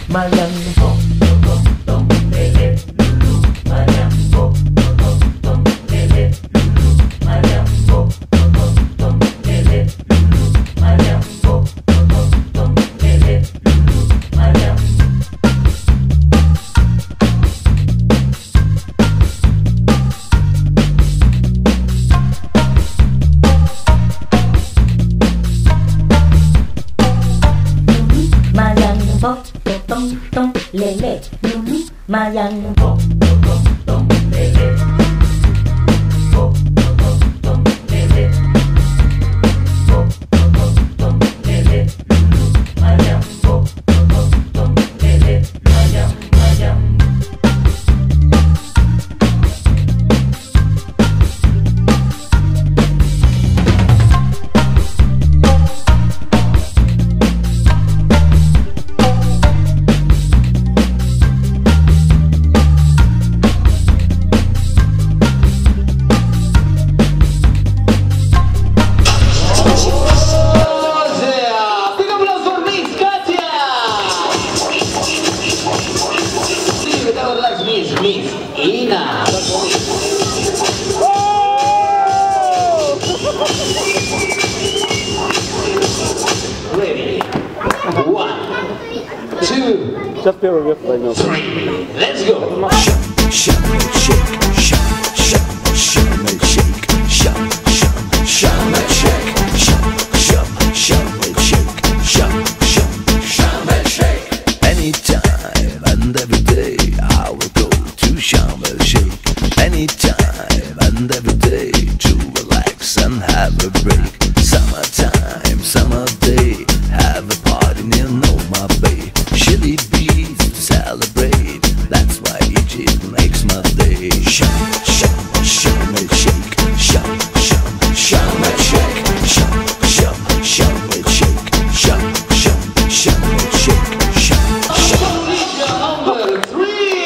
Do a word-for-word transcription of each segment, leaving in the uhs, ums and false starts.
Сейчас первый вес поймет. Let's go! Anytime and every day I will go to Sharm el Sheikh. Anytime and every day to relax and have a break. Summertime, summer day, have a party near Noma Bay. Chili bees to celebrate, that's why Egypt makes my day. Sharm, Sharm, Sharm el Sheikh. Sharm, Sharm, Sharm el Sheikh. Sharm, Sharm, Sharm el Sheikh. Sharm, Sharm, Sharm el Sheikh. Sharm, Sharm. Number three!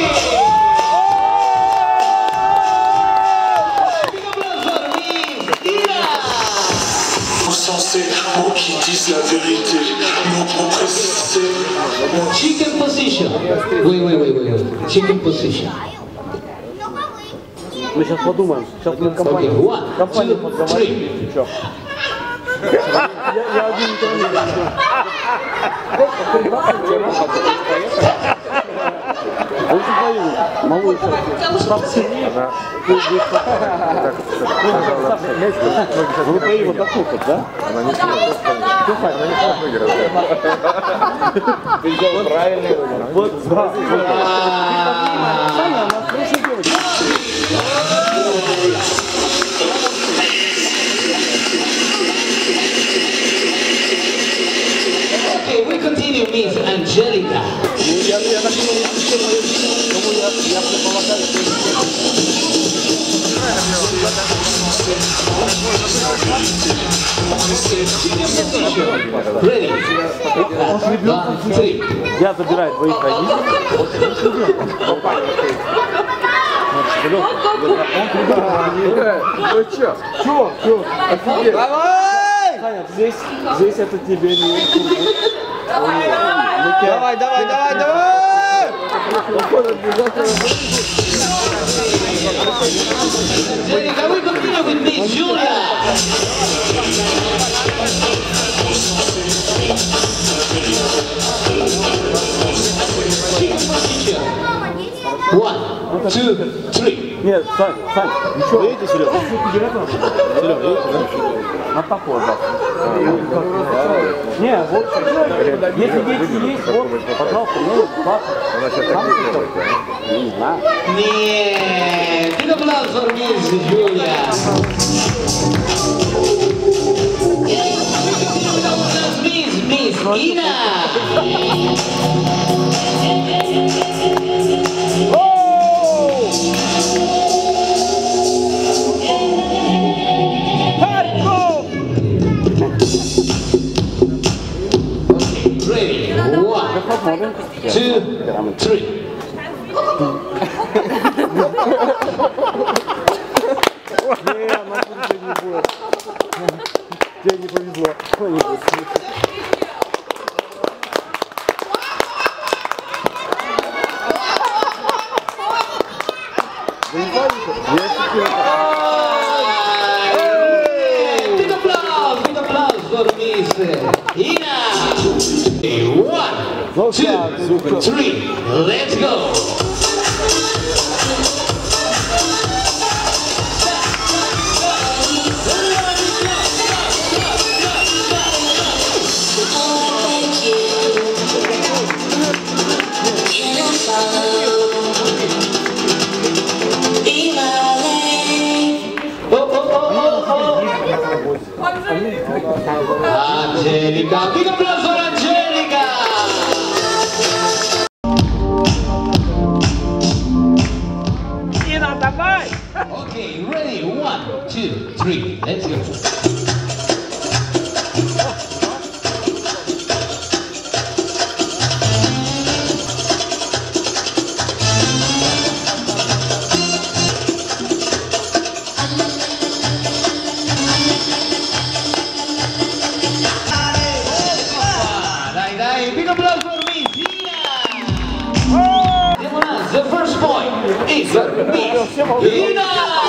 Censé pour qu'ils disent la vérité, non pour préciser. Chicken position. Oui, oui, oui, oui. Chicken position. Мы сейчас подумаем. Сейчас мы компанию, Okay, one, компанию two, подговорим. three. И чё? Я, я один никого не вижу. Очень боюсь. Малыш. Вы по его дохнуть, да? Она не сможет. Она не сможет выиграть. Ты сделал правильный выбор. Вот, да. Саня, она хорошая девочка. Okay, we continue, Miss Angelica. Я, я так думаю, что мою жизнь, кому я, я предполагаю, что Ready? он с ребенком. One, three. Я забираю твоих родителей, вот с ребенком. Ну чё? Чё? Чё? Офигеть. Давай! Саня, здесь, здесь это тебе не... Давай, давай, давай, давай! Angelica, we continue with Miss Julia. Chicken position. One, two, three. Нет, Сань, Сань, ничего. Видите, Серега? Серега, видите, да? На такой, да. Не, вот, если дети есть, вот, пожалуйста, ну, папа. Она сейчас так не делает, да? Не знаю. Нет, big applause for Miss Julia. Miss, Miss Ina. Ready? One, two, three. Не, она тебе не будет. Тебе не повезло. Big applause, big applause for Miss Ina. One, two, three, let's go. Angelica, big applause for Angelica! Okay, ready? One, two, three, let's go. Big applause for Miss Ina! The first point is Miss Ina!